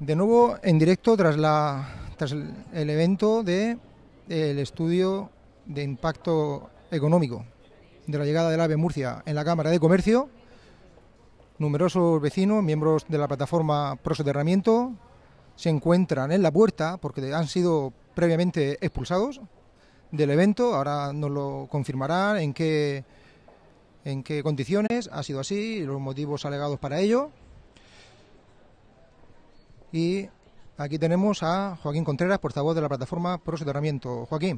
De nuevo en directo tras el evento del estudio de impacto económico de la llegada del AVE Murcia en la Cámara de Comercio. Numerosos vecinos, miembros de la plataforma Pro Soterramiento, se encuentran en la puerta porque han sido previamente expulsados del evento. Ahora nos lo confirmarán en qué condiciones ha sido así y los motivos alegados para ello. Y aquí tenemos a Joaquín Contreras, portavoz de la plataforma Pro Soterramiento. Joaquín,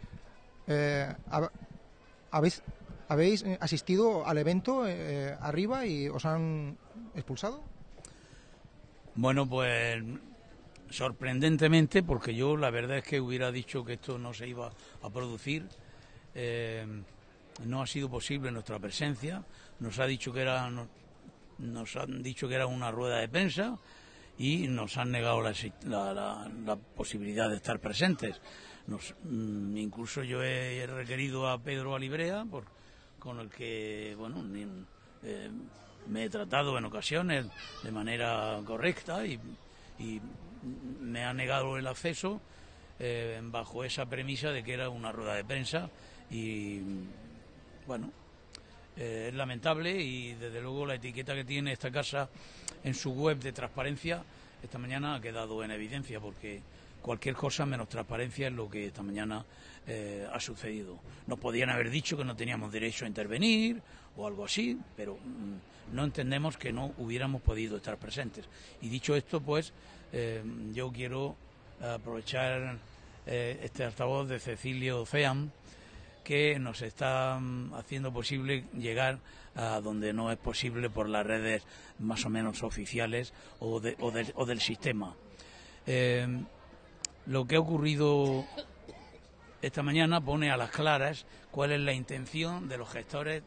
¿habéis asistido al evento arriba y os han expulsado? Bueno, pues sorprendentemente, porque yo la verdad es que hubiera dicho que esto no se iba a producir. No ha sido posible nuestra presencia. Nos han dicho que era una rueda de prensa y nos han negado la posibilidad de estar presentes. Incluso yo he requerido a Pedro Alibrea, con el que me he tratado en ocasiones de manera correcta y me ha negado el acceso bajo esa premisa de que era una rueda de prensa y bueno, es lamentable y desde luego la etiqueta que tiene esta casa en su web de transparencia esta mañana ha quedado en evidencia, porque cualquier cosa menos transparencia es lo que esta mañana ha sucedido. Nos podían haber dicho que no teníamos derecho a intervenir o algo así, pero no entendemos que no hubiéramos podido estar presentes. Y dicho esto, pues yo quiero aprovechar este altavoz de Cecilio Ceam, que nos está haciendo posible llegar a donde no es posible por las redes más o menos oficiales o del sistema. Lo que ha ocurrido esta mañana pone a las claras cuál es la intención de los gestores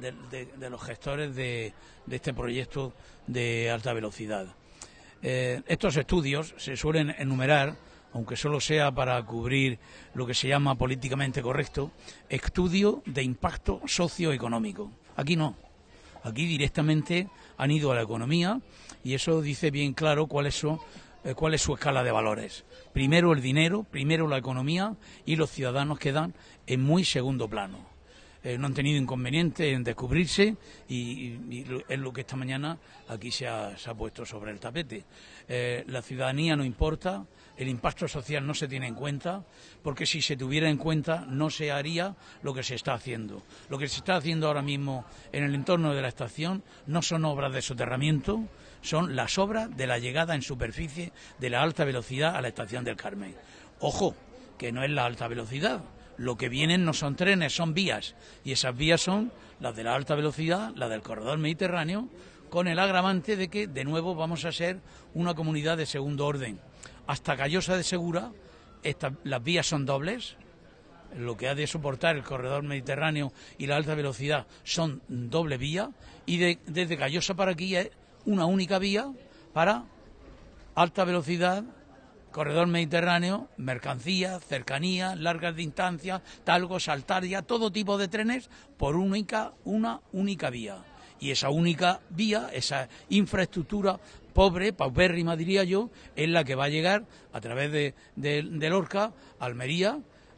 de este proyecto de alta velocidad. Estos estudios se suelen enumerar, aunque solo sea para cubrir lo que se llama políticamente correcto, estudio de impacto socioeconómico. Aquí no. Aquí directamente han ido a la economía y eso dice bien claro cuál es su escala de valores. Primero el dinero, primero la economía y los ciudadanos quedan en muy segundo plano. No han tenido inconveniente en descubrirse y es lo que esta mañana aquí se ha puesto sobre el tapete. La ciudadanía no importa, el impacto social no se tiene en cuenta, porque si se tuviera en cuenta no se haría lo que se está haciendo. Lo que se está haciendo ahora mismo en el entorno de la estación no son obras de soterramiento, son las obras de la llegada en superficie de la alta velocidad a la estación del Carmen. Ojo, que no es la alta velocidad. Lo que vienen no son trenes, son vías. Y esas vías son las de la alta velocidad, las del corredor mediterráneo, con el agravante de que, de nuevo, vamos a ser una comunidad de segundo orden. Hasta Callosa de Segura, las vías son dobles. Lo que ha de soportar el corredor mediterráneo y la alta velocidad son doble vía. Y desde Callosa para aquí es una única vía para alta velocidad, corredor mediterráneo, mercancías, cercanías, largas distancias, Talgo, Saltaria, todo tipo de trenes por una única vía. Y esa única vía, esa infraestructura pobre, paupérrima diría yo, es la que va a llegar a través de Lorca, Almería,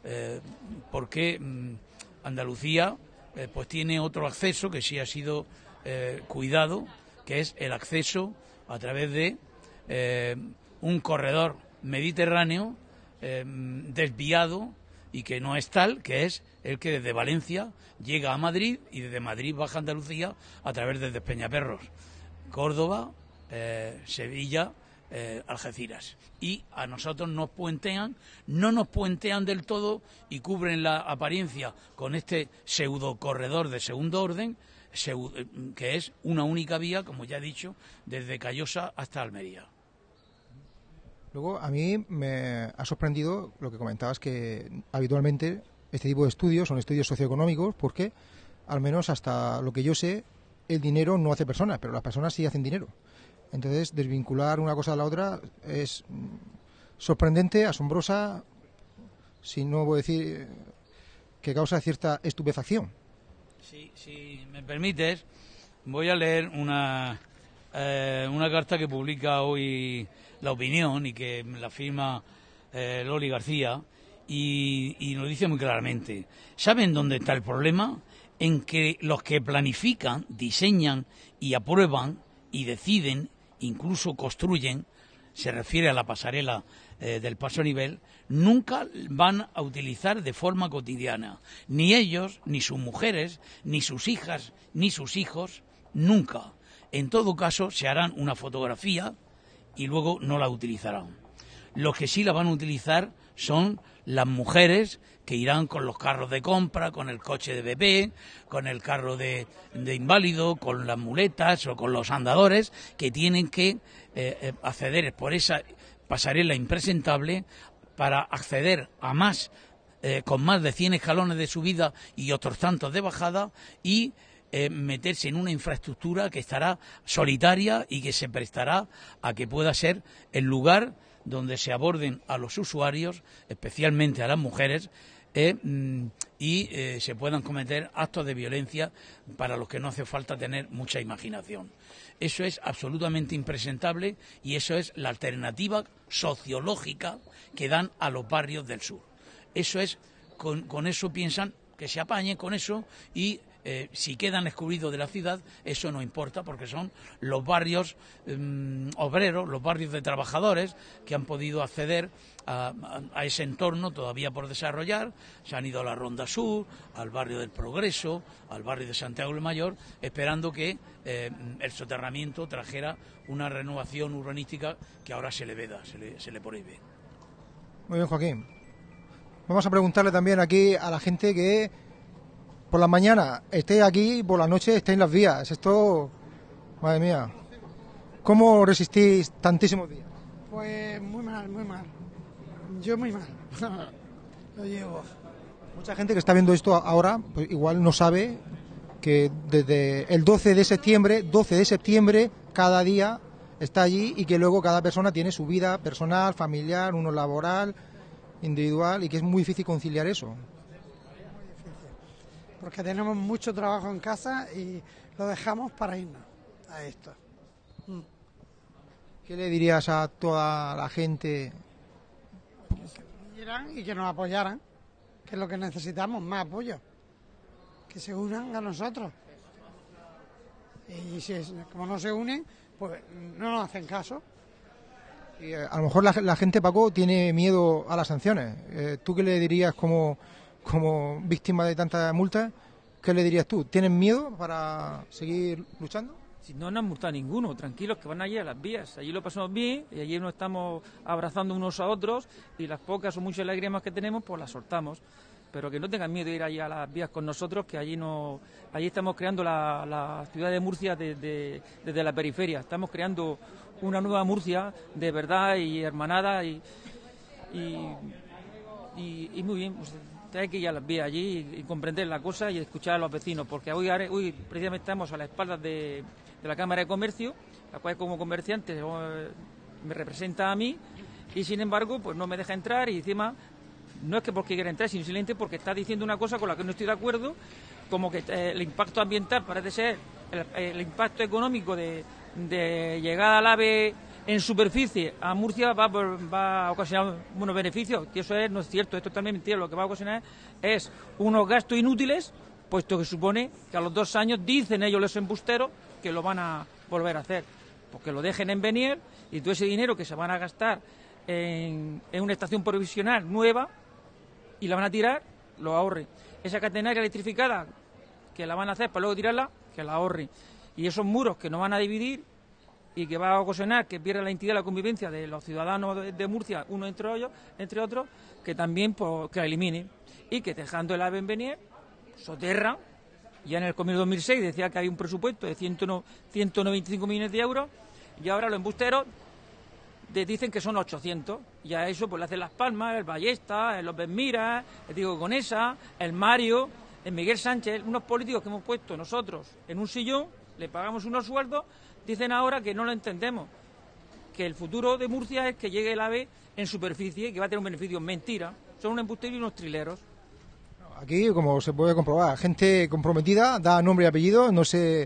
porque Andalucía pues tiene otro acceso que sí ha sido cuidado, que es el acceso a través de un corredor mediterráneo desviado y que no es tal, que es el que desde Valencia llega a Madrid y desde Madrid baja a Andalucía a través de Despeñaperros, Córdoba, Sevilla, Algeciras. Y a nosotros no nos puentean del todo y cubren la apariencia con este pseudo corredor de segundo orden, que es una única vía, como ya he dicho, desde Callosa hasta Almería. Luego, a mí me ha sorprendido lo que comentabas, que habitualmente este tipo de estudios son estudios socioeconómicos porque, al menos hasta lo que yo sé, el dinero no hace personas, pero las personas sí hacen dinero. Entonces, desvincular una cosa de la otra es sorprendente, asombrosa, si no voy a decir que causa cierta estupefacción. Si me permites, voy a leer una carta que publica hoy La Opinión y que la firma Loli García y lo dice muy claramente. ¿Saben dónde está el problema? En que los que planifican, diseñan y aprueban y deciden, incluso construyen, se refiere a la pasarela del paso a nivel, nunca van a utilizar de forma cotidiana. Ni ellos, ni sus mujeres, ni sus hijas, ni sus hijos, nunca. En todo caso, se harán una fotografía y luego no la utilizarán. Los que sí la van a utilizar son las mujeres que irán con los carros de compra, con el coche de bebé, con el carro de inválido, con las muletas o con los andadores, que tienen que acceder por esa pasarela impresentable para acceder a más, con más de 100 escalones de subida y otros tantos de bajada, y meterse en una infraestructura que estará solitaria y que se prestará a que pueda ser el lugar donde se aborden a los usuarios, especialmente a las mujeres, y se puedan cometer actos de violencia para los que no hace falta tener mucha imaginación. Eso es absolutamente impresentable y eso es la alternativa sociológica que dan a los barrios del sur. Eso es, con eso piensan que se apañen con eso y si quedan excluidos de la ciudad, eso no importa porque son los barrios obreros, los barrios de trabajadores que han podido acceder a ese entorno todavía por desarrollar. Se han ido a la Ronda Sur, al barrio del Progreso, al barrio de Santiago del Mayor, esperando que el soterramiento trajera una renovación urbanística que ahora se le veda, se le prohíbe. Muy bien, Joaquín. Vamos a preguntarle también aquí a la gente que por la mañana esté aquí y por la noche esté en las vías. Esto, madre mía, ¿cómo resistís tantísimos días? Pues muy mal, muy mal. Yo muy mal. Lo llevo. Mucha gente que está viendo esto ahora, pues igual no sabe que desde el 12 de septiembre, cada día está allí y que luego cada persona tiene su vida personal, familiar, uno laboral, individual, y que es muy difícil conciliar eso. Porque tenemos mucho trabajo en casa y lo dejamos para irnos a esto. ¿Qué le dirías a toda la gente? Que se unieran y que nos apoyaran, que es lo que necesitamos, más apoyo. Que se unan a nosotros. Y si como no se unen, pues no nos hacen caso. Y a lo mejor la gente, Paco, tiene miedo a las sanciones. ¿Tú qué le dirías como víctima de tantas multas? ¿Qué le dirías tú? ¿Tienen miedo para seguir luchando? Si no han multado ninguno, tranquilos que van allí a las vías. Allí lo pasamos bien y allí nos estamos abrazando unos a otros y las pocas o muchas lágrimas que tenemos pues las soltamos. Pero que no tengan miedo de ir allí a las vías con nosotros, que allí estamos creando la ciudad de Murcia desde la periferia. Estamos creando una nueva Murcia de verdad y hermanada y muy bien. Pues, hay que ir a las vías allí y comprender la cosa y escuchar a los vecinos, porque hoy precisamente estamos a la espalda de la Cámara de Comercio, la cual como comerciante me representa a mí y sin embargo pues no me deja entrar y encima no es que porque quiera entrar, sino simplemente porque está diciendo una cosa con la que no estoy de acuerdo, como que el impacto ambiental parece ser el impacto económico de llegada al AVE en superficie a Murcia va a ocasionar unos beneficios, que eso no es cierto, esto también es mentira. Lo que va a ocasionar es unos gastos inútiles, puesto que supone que a los 2 años dicen ellos los embusteros que lo van a volver a hacer, porque lo dejen en Beniel y todo ese dinero que se van a gastar en una estación provisional nueva y la van a tirar, lo ahorren. Esa catenaria electrificada que la van a hacer para luego tirarla, que la ahorren. Y esos muros que no van a dividir y que va a ocasionar que pierda la entidad de la convivencia de los ciudadanos de Murcia, uno entre otros, que también pues, que la eliminen. Y que dejando el AVE en Beniel, soterra, ya en el Comienzo 2006 decía que hay un presupuesto de 195 millones de euros, y ahora los embusteros dicen que son 800, y a eso pues le hacen Las Palmas, el Ballesta, el López Miras, el Diego Conesa, el Mario, el Miguel Sánchez, unos políticos que hemos puesto nosotros en un sillón, le pagamos unos sueldos. Dicen ahora que no lo entendemos, que el futuro de Murcia es que llegue el AVE en superficie y que va a tener un beneficio. Mentira, son un embustero y unos trileros. Aquí, como se puede comprobar, gente comprometida, da nombre y apellido, no se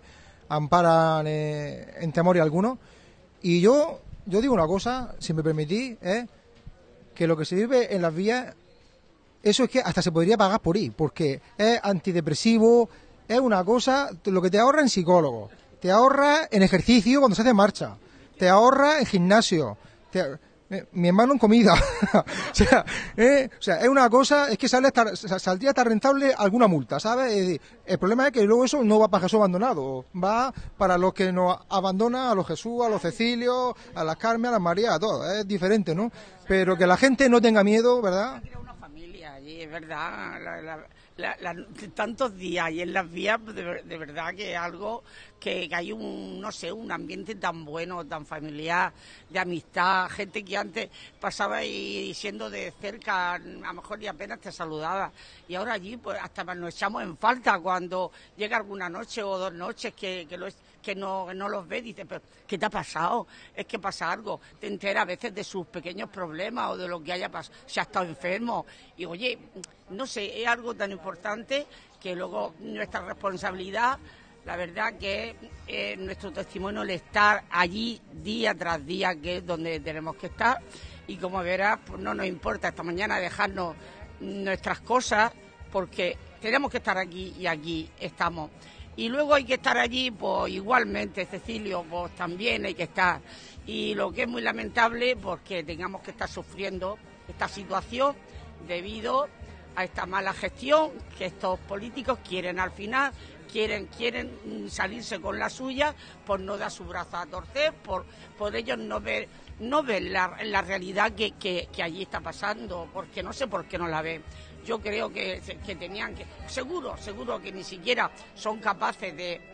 amparan en temor alguno. Y yo digo una cosa, si me permitís, que lo que se vive en las vías, eso es que hasta se podría pagar por ir, porque es antidepresivo, es una cosa, lo que te ahorra en psicólogo, te ahorra en ejercicio cuando se hace marcha, te ahorra en gimnasio, mi hermano en comida. o sea, es una cosa, es que saldría hasta rentable alguna multa, ¿sabes? Es decir, el problema es que luego eso no va para Jesús abandonado, va para los que nos abandonan, a los Jesús, a los Cecilios, a las Carmen, a las María, a todos, es diferente, ¿no? Pero que la gente no tenga miedo, ¿verdad? Una familia allí, es verdad, tantos días y en las vías, de verdad que es algo que hay no sé, un ambiente tan bueno, tan familiar, de amistad, gente que antes pasaba y siendo de cerca, a lo mejor y apenas te saludaba, y ahora allí pues hasta nos echamos en falta cuando llega alguna noche o 2 noches que no los ves, dices, pero ¿qué te ha pasado? Es que pasa algo, te enteras a veces de sus pequeños problemas o de lo que haya pasado, si ha estado enfermo, y oye, no sé, es algo tan importante que luego nuestra responsabilidad, la verdad que es nuestro testimonio el estar allí día tras día, que es donde tenemos que estar, y como verás, pues no nos importa esta mañana dejarnos nuestras cosas, porque tenemos que estar aquí y aquí estamos. Y luego hay que estar allí, pues igualmente, Cecilio, pues también hay que estar. Y lo que es muy lamentable, pues que tengamos que estar sufriendo esta situación debido a esta mala gestión que estos políticos quieren al final, quieren salirse con la suya, por no dar su brazo a torcer, por ellos no ver la realidad que allí está pasando, porque no sé por qué no la ven. Yo creo que tenían que, seguro que ni siquiera son capaces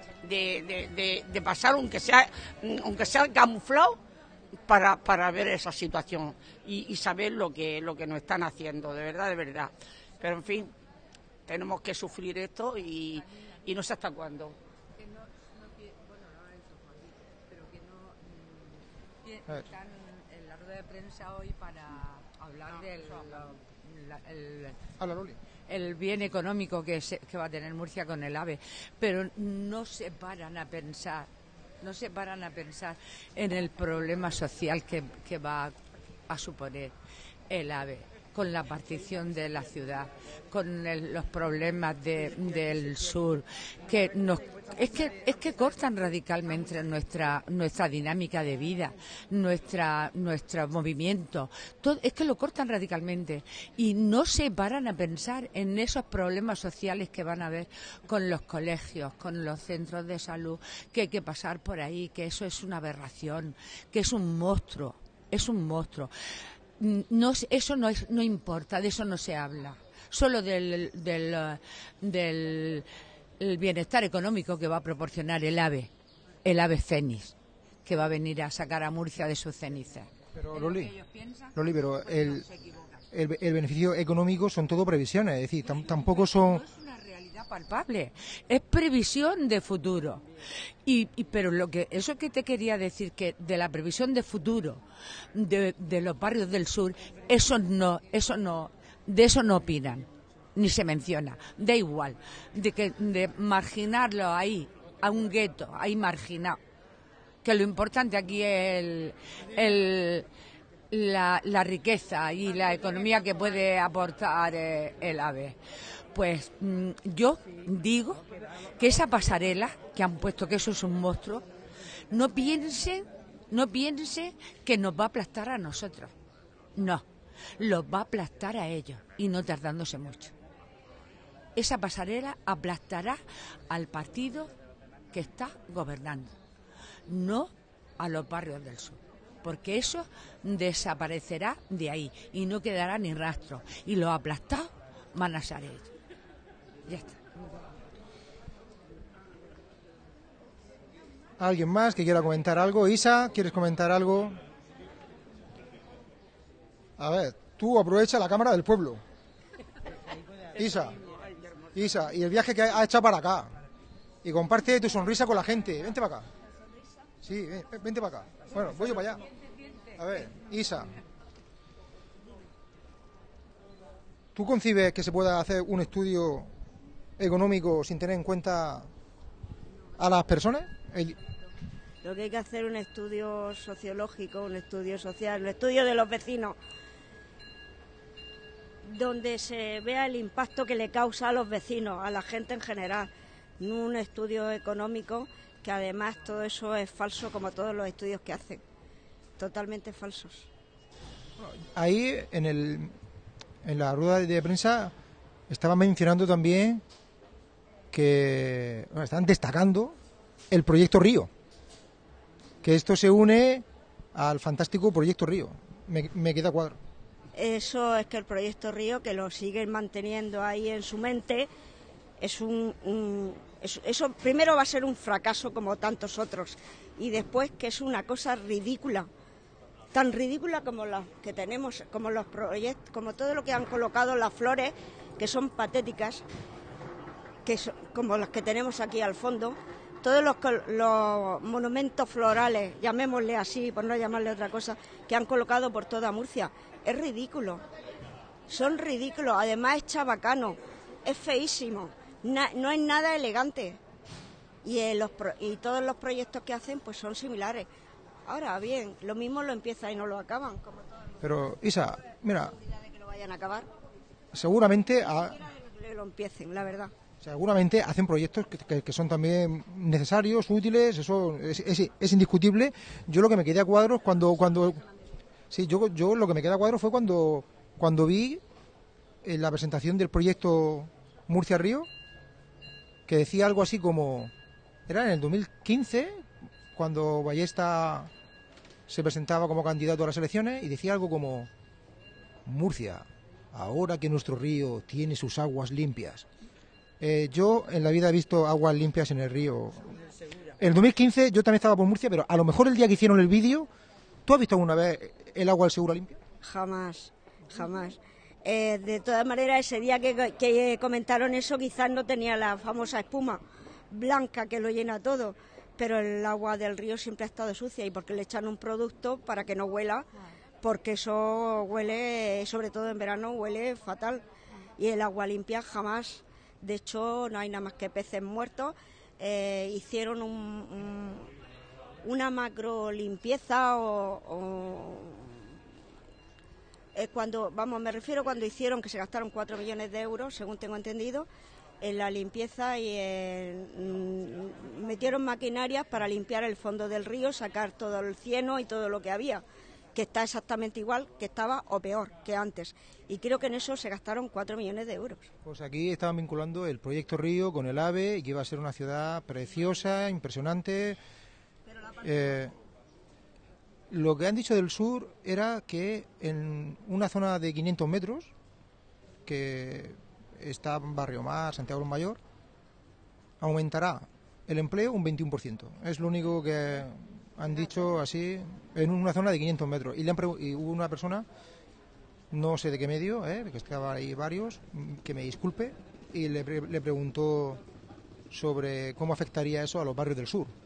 de pasar, aunque sea camuflado, para ver esa situación y saber lo que nos están haciendo, de verdad. Pero en fin, tenemos que sufrir esto y no sé hasta cuándo. Están en la rueda de prensa hoy para hablar el bien económico que va a tener Murcia con el AVE, pero no se paran a pensar en el problema social que va a suponer el AVE, con la partición de la ciudad, con los problemas del sur, es que cortan radicalmente nuestra dinámica de vida, nuestro movimiento, todo, es que lo cortan radicalmente y no se paran a pensar en esos problemas sociales que van a haber con los colegios, con los centros de salud, que hay que pasar por ahí, que eso es una aberración, que es un monstruo. No, eso no importa, de eso no se habla, solo del bienestar económico que va a proporcionar el AVE Fénix, que va a venir a sacar a Murcia de sus cenizas. Pero Loli, pero el beneficio económico son todo previsiones, es decir, tampoco son... No es una realidad palpable, es previsión de futuro. Pero eso que te quería decir, que de la previsión de futuro de los barrios del sur, de eso no opinan, ni se menciona. Da igual, de marginarlo ahí, a un gueto, ahí marginado. Que lo importante aquí es la riqueza y la economía que puede aportar el AVE. Pues yo digo que esa pasarela que han puesto, que eso es un monstruo, no piense que nos va a aplastar a nosotros. No, los va a aplastar a ellos y no tardándose mucho. Esa pasarela aplastará al partido que está gobernando, no a los barrios del sur, porque eso desaparecerá de ahí y no quedará ni rastro, y los aplastados van a ser ellos. Ya está. ¿Alguien más que quiera comentar algo? Isa, ¿quieres comentar algo? A ver, tú aprovecha la cámara del pueblo. Isa, y el viaje que has echado para acá. Y comparte tu sonrisa con la gente. Vente para acá. Sí, vente para acá. Bueno, voy yo para allá. A ver, Isa. ¿Tú concibes que se pueda hacer un estudio económico sin tener en cuenta a las personas? Es Lo que hay que hacer es un estudio sociológico, un estudio social, un estudio de los vecinos, donde se vea el impacto que le causa a los vecinos, a la gente en general, no un estudio económico, que además todo eso es falso, como todos los estudios que hacen, totalmente falsos. Ahí en la rueda de prensa estaban mencionando también que están destacando el proyecto Río, que esto se une al fantástico proyecto Río. Me queda cuadro. Eso es que el proyecto Río, que lo siguen manteniendo ahí en su mente, eso primero va a ser un fracaso como tantos otros, y después que es una cosa ridícula, tan ridícula como las que tenemos, como los proyectos, como todo lo que han colocado, las flores, que son patéticas, como las que tenemos aquí al fondo, todos los monumentos florales, llamémosle así, por no llamarle otra cosa, que han colocado por toda Murcia. Es ridículo, son ridículos, además es chabacano, es feísimo, no es nada elegante, y todos los proyectos que hacen pues son similares. Ahora bien, lo mismo lo empiezan y no lo acaban. Como pero Isa, mira, de que lo vayan a acabar, seguramente que lo empiecen, la verdad. Seguramente hacen proyectos que son también necesarios, útiles, eso es indiscutible. Yo lo que me quedé a cuadros sí, yo lo que me quedé a cuadros fue cuando vi la presentación del proyecto Murcia Río, que decía algo así como, era en el 2015, cuando Ballesta se presentaba como candidato a las elecciones, y decía algo como: Murcia, ahora que nuestro río tiene sus aguas limpias. Yo en la vida he visto aguas limpias en el río. En el 2015 yo también estaba por Murcia, pero a lo mejor el día que hicieron el vídeo, ¿tú has visto alguna vez el agua del Segura limpia? Jamás, jamás. De todas maneras, ese día que comentaron eso, quizás no tenía la famosa espuma blanca que lo llena todo, pero el agua del río siempre ha estado sucia, y porque le echan un producto para que no huela, porque eso huele, sobre todo en verano, huele fatal. Y el agua limpia jamás. De hecho, no hay nada más que peces muertos. Hicieron una macro limpieza me refiero cuando hicieron, que se gastaron 4 millones de euros, según tengo entendido, en la limpieza, y metieron maquinarias para limpiar el fondo del río, sacar todo el cieno y todo lo que había, que está exactamente igual que estaba o peor que antes. Y creo que en eso se gastaron 4 millones de euros. Pues aquí estaban vinculando el proyecto Río con el AVE, y que iba a ser una ciudad preciosa, impresionante. Lo que han dicho del sur era que en una zona de 500 metros, que está en Barrio Mar, Santiago del Mayor, aumentará el empleo un 21%. Es lo único que han dicho así, en una zona de 500 metros. Y hubo una persona, no sé de qué medio, que estaba ahí varios, que me disculpe, y le preguntó sobre cómo afectaría eso a los barrios del sur.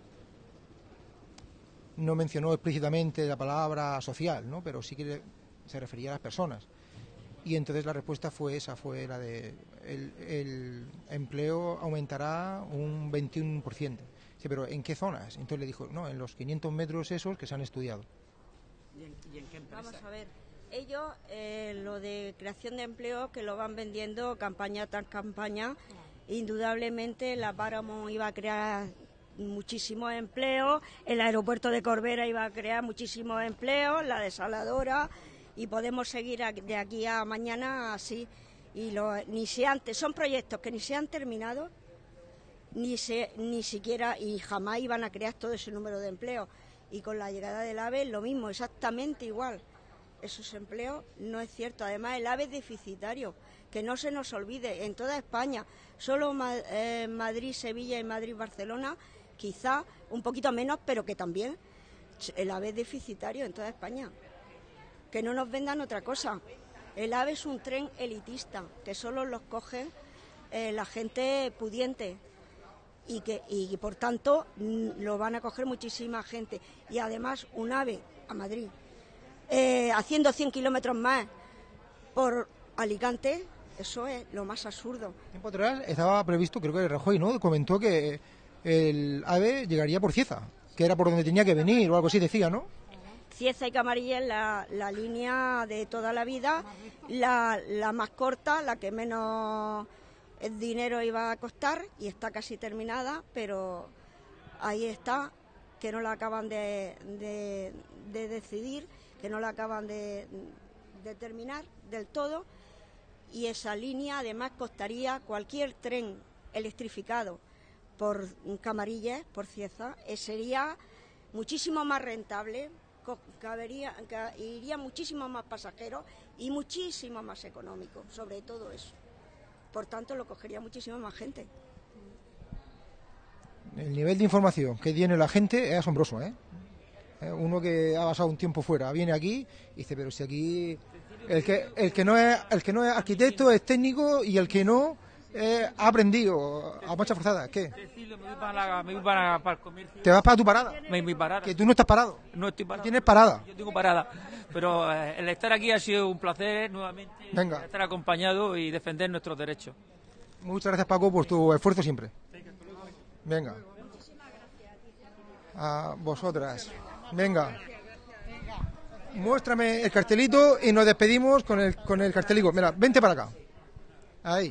No mencionó explícitamente la palabra social, ¿no? Pero sí que se refería a las personas. Y entonces la respuesta fue esa, fue la de el empleo aumentará un 21%. Sí, pero ¿en qué zonas? Entonces le dijo, no, en los 500 metros esos que se han estudiado. ¿Y en qué empresa? Vamos a ver, ellos lo de creación de empleo, que lo van vendiendo campaña tras campaña, indudablemente la Paramount iba a crear muchísimos empleos, el aeropuerto de Corbera iba a crear muchísimos empleos, la desaladora, y podemos seguir de aquí a mañana así. Y son proyectos que ni se han terminado, ni siquiera, y jamás iban a crear todo ese número de empleos. Y con la llegada del AVE lo mismo, exactamente igual. Esos empleos no es cierto. Además, el AVE es deficitario, que no se nos olvide, en toda España, solo Madrid, Sevilla y Madrid, Barcelona, quizá un poquito menos, pero que también el AVE es deficitario en toda España. Que no nos vendan otra cosa. El AVE es un tren elitista, que solo los cogen la gente pudiente, y por tanto lo van a coger muchísima gente. Y además un AVE a Madrid, haciendo 100 kilómetros más por Alicante, eso es lo más absurdo. Tiempo atrás estaba previsto, creo que Rajoy, ¿no?, comentó que el AVE llegaría por Cieza, que era por donde tenía que venir o algo así decía, ¿no? Cieza y Camarilla es la línea de toda la vida, la más corta, la que menos dinero iba a costar y está casi terminada, pero ahí está, que no la acaban de decidir, que no la acaban de terminar del todo, y esa línea además costaría cualquier tren electrificado por Camarilla, por Cieza, sería muchísimo más rentable, iría muchísimo más pasajeros y muchísimo más económico, sobre todo eso. Por tanto, lo cogería muchísima más gente. El nivel de información que tiene la gente es asombroso, ¿eh? Uno que ha pasado un tiempo fuera, viene aquí y dice, pero si aquí el que no es arquitecto es técnico y el que no ha aprendido a marcha forzada. ¿Qué? Cecilio, me voy para el comercio. ¿Te vas para tu parada? Me voy parada. Que tú no estás parado. No estoy parado. Tienes parada. Yo tengo parada. Pero el estar aquí ha sido un placer nuevamente. Venga. Estar acompañado y defender nuestros derechos. Muchas gracias, Paco, por tu esfuerzo siempre. Venga. A vosotras. Venga. Muéstrame el cartelito y nos despedimos con el cartelito. Mira, vente para acá. Ahí.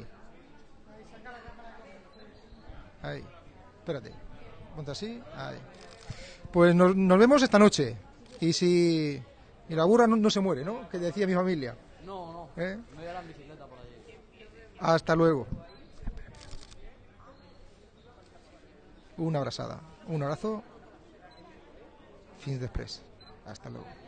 Ahí. Espérate. Ponte así. Ahí. Pues nos vemos esta noche. Y la burra no se muere, ¿no? Que decía mi familia. No. ¿Eh? Me voy a la bicicleta por allí. Hasta luego. Una abrazada. Un abrazo. Fins després. Hasta luego.